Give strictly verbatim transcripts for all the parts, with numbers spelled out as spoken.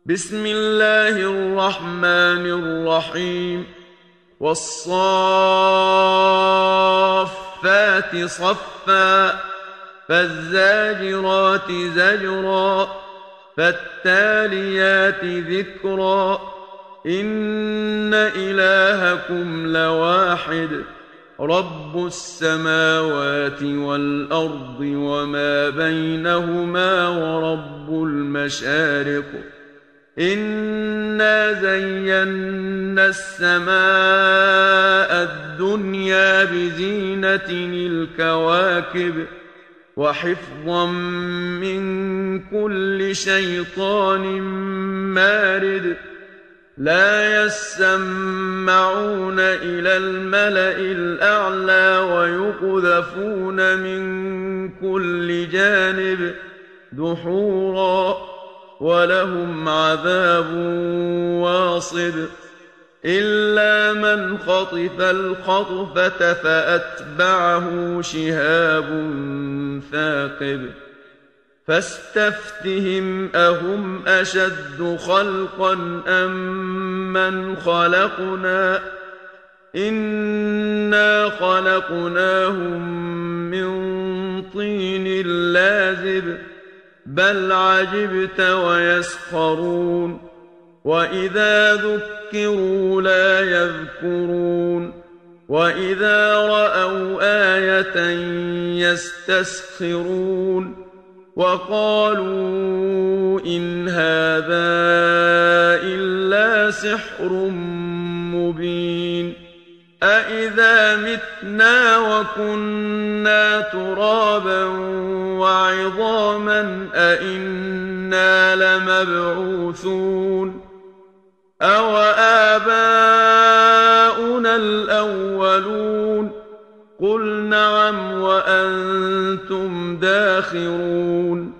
بسم الله الرحمن الرحيم والصافات صفا فالزاجرات زجرا فالتاليات ذكرا إن إلهكم لواحد رب السماوات والأرض وما بينهما ورب المشارق إنا زينا السماء الدنيا بزينة الكواكب وحفظا من كل شيطان مارد لا يسمعون إلى الملأ الأعلى ويقذفون من كل جانب دحورا ولهم عذاب واصب إلا من خطف الخطفة فأتبعه شهاب ثاقب فاستفتهم أهم أشد خلقا أم من خلقنا إنا خلقناهم من طين لازب بل عجبت ويسخرون وإذا ذكروا لا يذكرون وإذا رأوا آية يستسخرون وقالوا إن هذا إلا سحر مبين أإذا متنا وكنا ترابا وعظاما أإنا لمبعوثون أو آباؤنا الأولون قل نعم وأنتم داخرون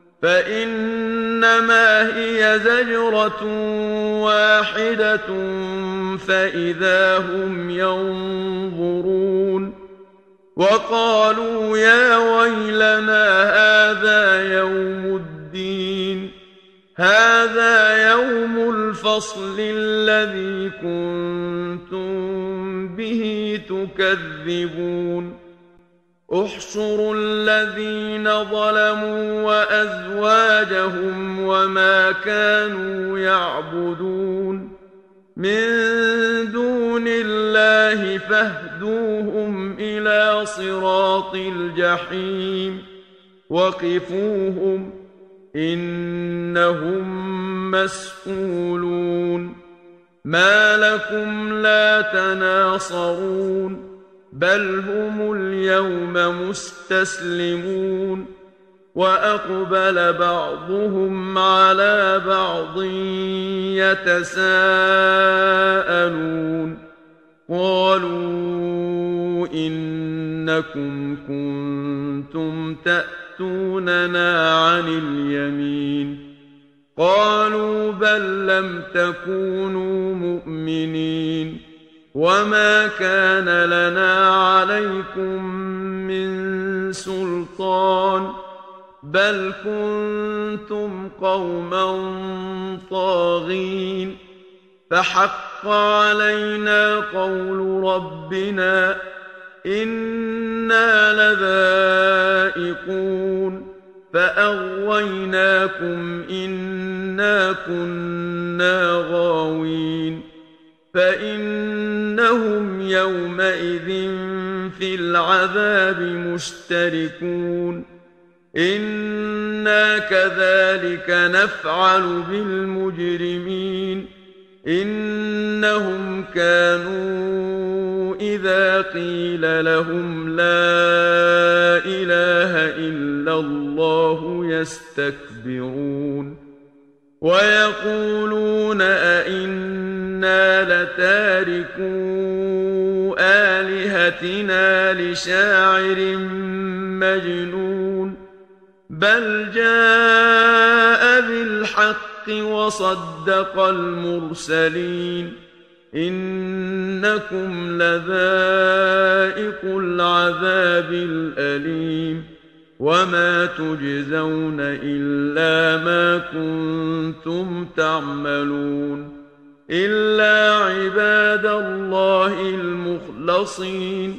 فإنما هي زجرة واحدة فإذا هم ينظرون وقالوا يا ويلنا هذا يوم الدين هذا يوم الفصل الذي كنتم به تكذبون احشروا الذين ظلموا وأزواجهم وما كانوا يعبدون من دون الله فاهدوهم إلى صراط الجحيم وقفوهم إنهم مسئولون ما لكم لا تناصرون بل هم اليوم مستسلمون وأقبل بعضهم على بعض يتساءلون قالوا إنكم كنتم تأتوننا عن اليمين قالوا بل لم تكونوا مؤمنين وما كان لنا عليكم من سلطان بل كنتم قوما طاغين فحق علينا قول ربنا إنا لذائقون فأغويناكم إنا كنا غاوين فإنهم يومئذ في العذاب مشتركون إنا كذلك نفعل بالمجرمين إنهم كانوا إذا قيل لهم لا إله إلا الله يستكبرون ويقولون أئنا لتاركو آلهتنا لشاعر مجنون بل جاء بالحق وصدق المرسلين إنكم لذائقو العذاب الأليم وما تجزون إلا ما كنتم تعملون إلا عباد الله المخلصين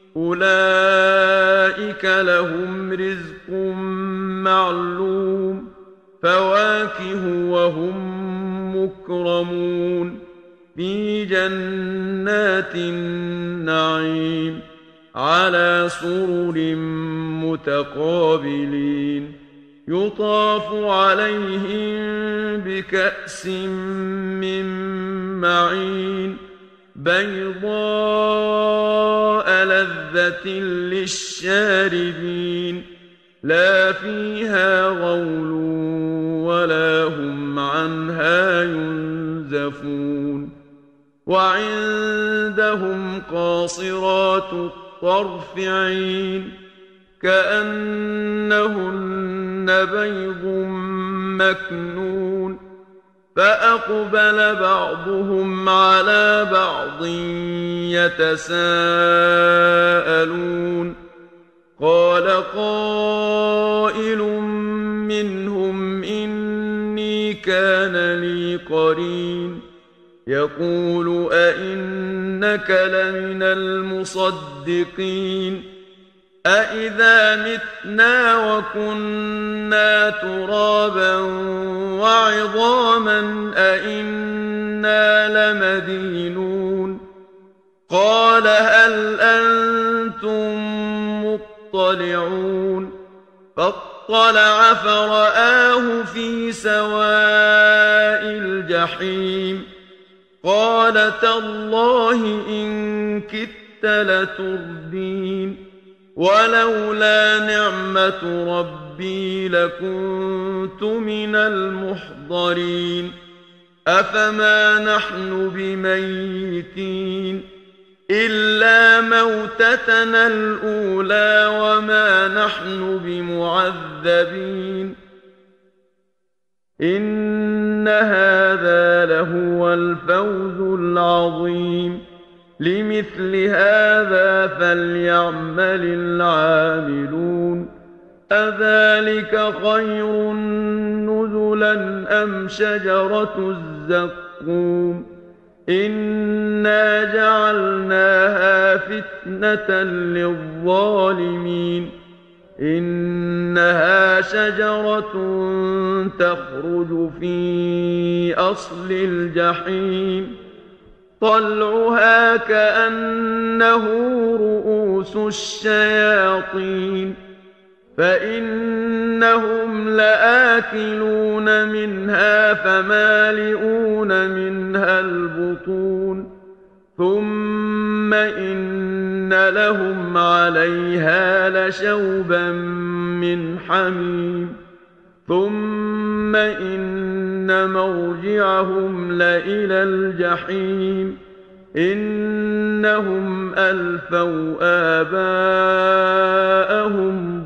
أولئك لهم رزق معلوم فواكه وهم مكرمون في جنات النعيم على سرر متقابلين يطاف عليهم بكأس من معين بيضاء لذة للشاربين لا فيها غول ولا هم عنها ينزفون وعندهم قاصرات الطرف عين كأنهن بيض مكنون فأقبل بعضهم على بعض يتساءلون قال قائل منهم إني كان لي قرين يقول أئنك لمن المصدقين أإذا متنا وكنا ترابا وعظاما أإنا لمدينون قال هل أنتم مطلعون فاطلع فرآه في سواء الجحيم قال تالله إن كدت لتردين ولولا نعمة ربي لكنت من المحضرين أفما نحن بميتين إلا موتتنا الأولى وما نحن بمعذبين إن هذا لهو الفوز العظيم لمثل هذا فليعمل العاملون أذلك خير نزلا أم شجرة الزقوم إنا جعلناها فتنة للظالمين إنها شجرة تخرج في أصل الجحيم طلعها كأنه رؤوس الشياطين فإنهم لآكلون منها فمالئون منها البطون ثم إن لهم عليها لشوبا من حميم ثم إن مرجعهم لإلى الجحيم إنهم ألفوا آباءهم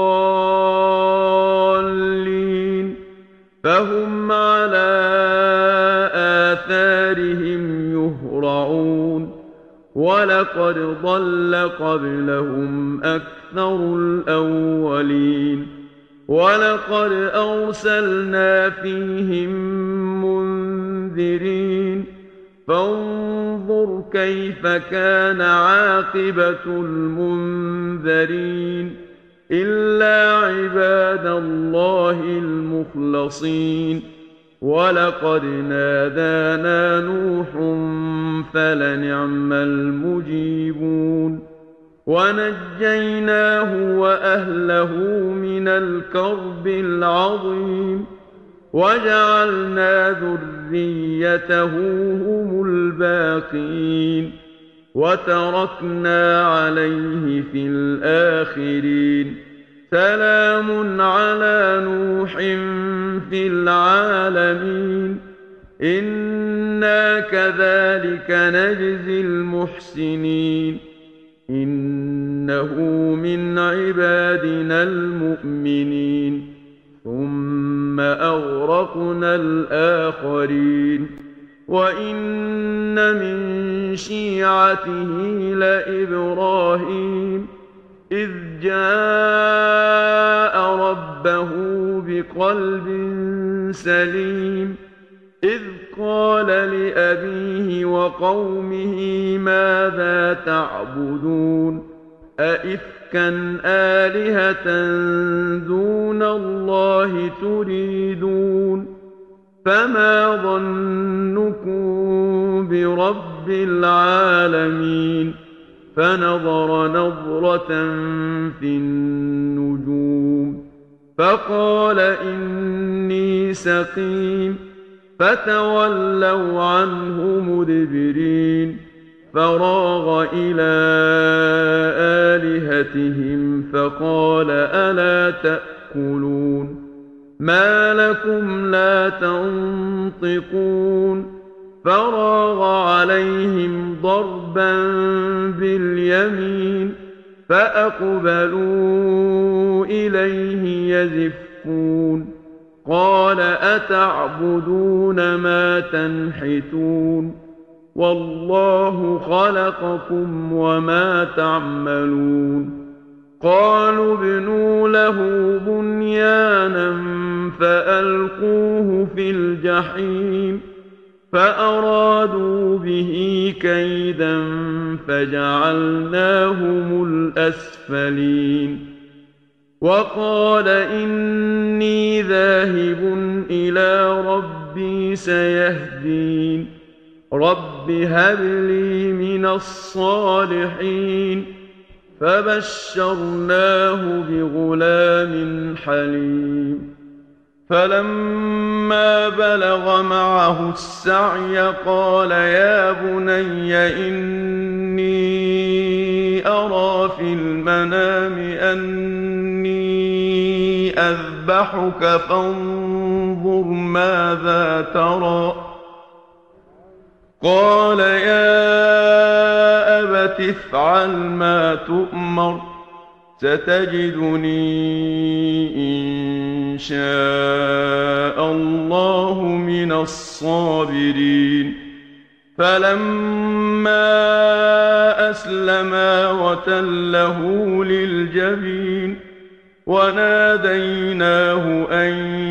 ضالين فهم على آثارهم يهرعون ولقد ضل قبلهم أكثر الأولين ولقد أرسلنا فيهم منذرين فانظر كيف كان عاقبة المنذرين إلا عباد الله المخلصين ولقد نادانا نوح فلنعم المجيبون ونجيناه وأهله من الكرب العظيم وجعلنا ذريته هم الباقين وتركنا عليه في الآخرين سلام على نوح في العالمين إنا كذلك نجزي المحسنين إنه من عبادنا المؤمنين ثم أغرقنا الآخرين وإن من شيعته لإبراهيم إذ جاء ربه بقلب سليم إذ قال لأبيه وقومه ماذا تعبدون أئفكا آلهة دون الله تريدون فما ظنكم برب العالمين فنظر نظرة في النجوم فقال إني سقيم فتولوا عنه مدبرين فراغ إلى آلهتهم فقال ألا تأكلون ما لكم لا تنطقون فراغ عليهم ضربا باليمين فأقبلوا إليه يزفون قال أتعبدون ما تنحتون والله خلقكم وما تعملون قالوا ابنوا له بنيانا فألقوه في الجحيم فأرادوا به كيدا فجعلناهم الأسفلين وقال إني ذاهب إلى ربي سيهدين رب هب لي من الصالحين فبشرناه بغلام حليم فلما بلغ معه السعي قال يا بني إني أرى في المنام أني أذبحك فانظر ماذا ترى قال يا أبت افعل ما تؤمر ستجدني إن شاء الله من الصابرين فلما أسلما وتله للجبين وناديناه أن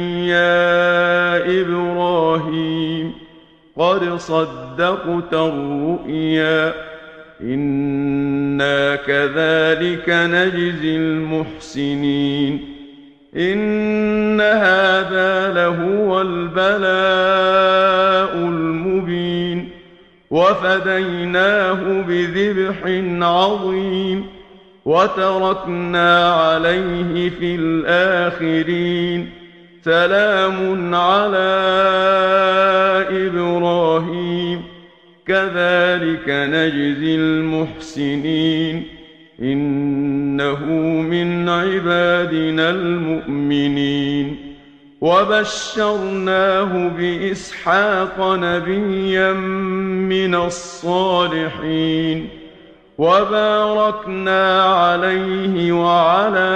يا إبراهيم قد صدقت الرؤيا إنا كذلك نجزي المحسنين إن هذا لهو البلاء المبين وفديناه بذبح عظيم وتركنا عليه في الآخرين سلام على إبراهيم كذلك نجزي المحسنين إنه من عبادنا المؤمنين وبشرناه بإسحاق نبيا من الصالحين وباركنا عليه وعلى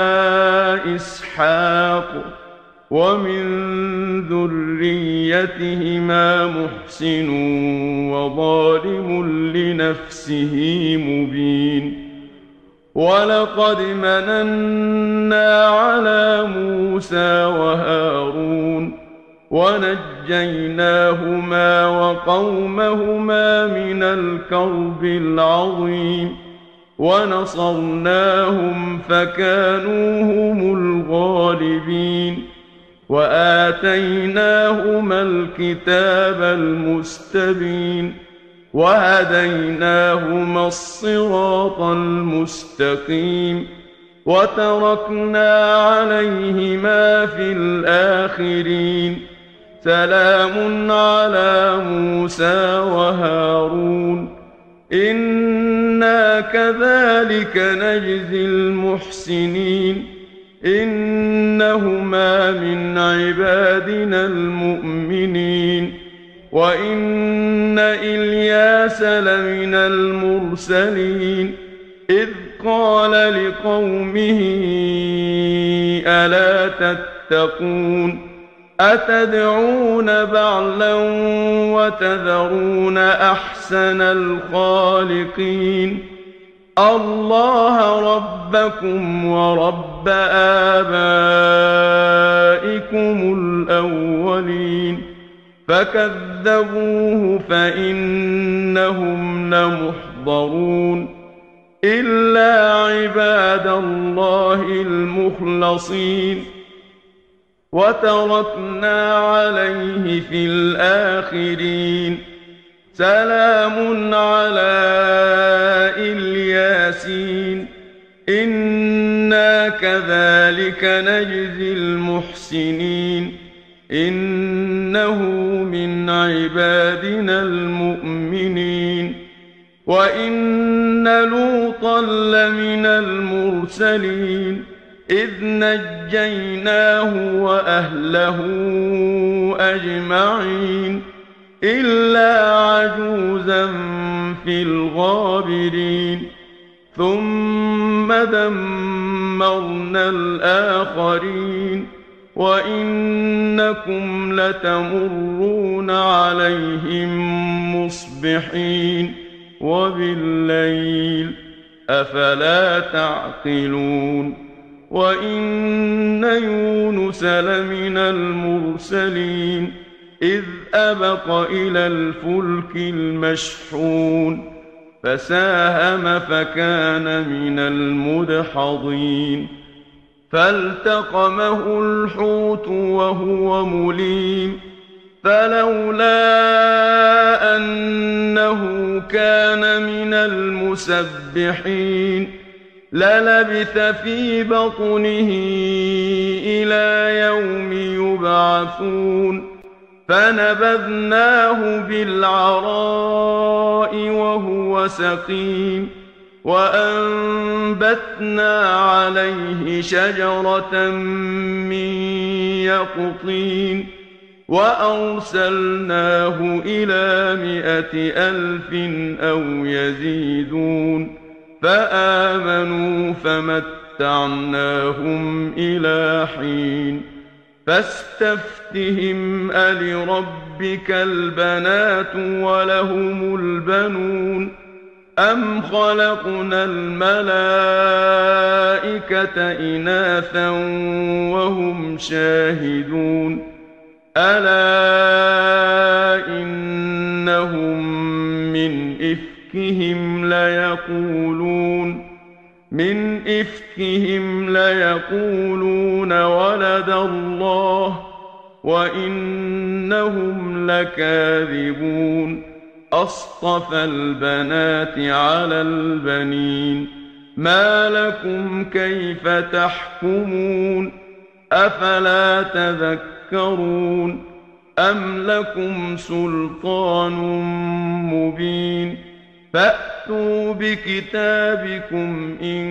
إسحاق ومن ذريتهما محسن وظالم لنفسه مبين ولقد مننا على موسى وهارون ونجيناهما وقومهما من الكرب العظيم ونصرناهم فكانوا هم الغالبين وآتيناهما الكتاب المستبين وهديناهما الصراط المستقيم وتركنا عليهما في الآخرين سلام على موسى وهارون إنا كذلك نجزي المحسنين إنهما من عبادنا المؤمنين وإن إلياس لمن المرسلين إذ قال لقومه ألا تتقون أتدعون بعلا وتذرون أحسن الخالقين الله ربكم ورب آبائكم الأولين فكذبوه فإنهم لمحضرون إلا عباد الله المخلصين وتركنا عليه في الآخرين سلام على الياسين إنا كذلك نجزي المحسنين إنه من عبادنا المؤمنين وإن لوطا لمن المرسلين إذ نجيناه وأهله أجمعين إلا عجوزا في الغابرين ثم دمرنا الآخرين وإنكم لتمرون عليهم مصبحين وبالليل أفلا تعقلون وإن يونس لمن المرسلين إذ أبق إلى الفلك المشحون فساهم فكان من المدحضين فالتقمه الحوت وهو مليم فلولا أنه كان من المسبحين للبث في بطنه إلى يوم يبعثون فنبذناه بالعراء وهو سقيم وأنبتنا عليه شجرة من يقطين وأرسلناه إلى مائة ألف أو يزيدون فآمنوا فمتعناهم إلى حين فاستفتهم ألربك البنات ولهم البنون أم خلقنا الملائكة إناثا وهم شاهدون ألا إنهم من إفكهم ليقولون من إفكهم ليقولون ولد الله وإنهم لكاذبون أصطفى البنات على البنين ما لكم كيف تحكمون أفلا تذكرون أم لكم سلطان مبين فأتوا بكتابكم إن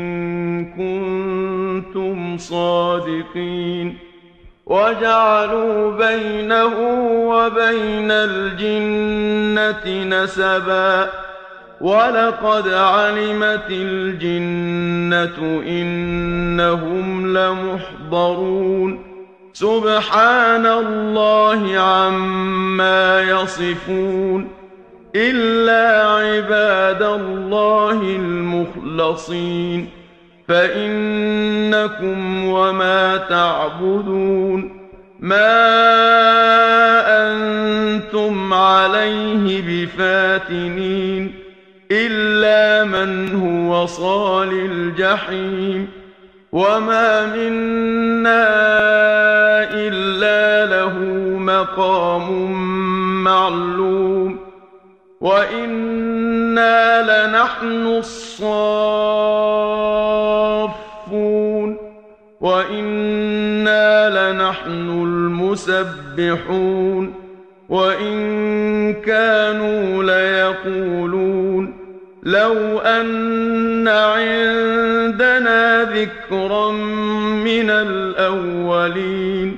كنتم صادقين وجعلوا بينه وبين الجنة نسبا ولقد علمت الجنة إنهم لمحضرون سبحان الله عما يصفون إلا عباد الله المخلصين فإنكم وما تعبدون ما أنتم عليه بفاتنين إلا من هو صال الجحيم وما منا إلا له مقام معلوم وإنا لنحن الصافون وإنا لنحن المسبحون وإن كانوا ليقولون لو أن عندنا ذكرا من الأولين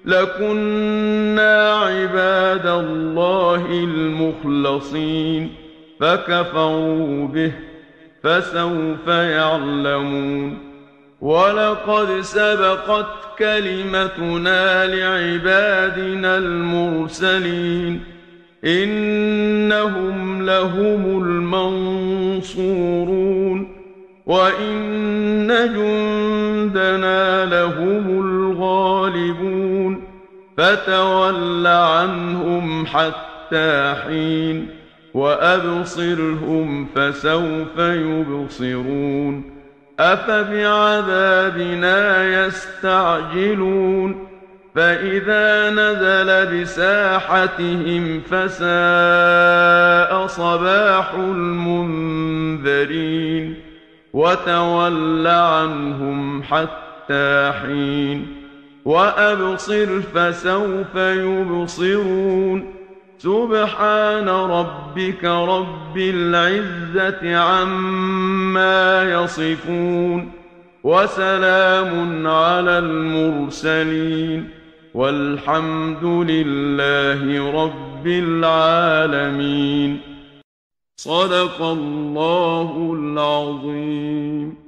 لكنا عباد الله المخلصين فكفروا به فسوف يعلمون ولقد سبقت كلمتنا لعبادنا المرسلين إنهم لهم المنصورون وإن جندنا لهم الغالبون فتول عنهم حتى حين وأبصرهم فسوف يبصرون أفبعذابنا يستعجلون فإذا نزل بساحتهم فساء صباح المنذرين وتول عنهم حتى حين وأبصر فسوف يبصرون سبحان ربك رب العزة عما يصفون وسلام على المرسلين والحمد لله رب العالمين. صدق الله العظيم.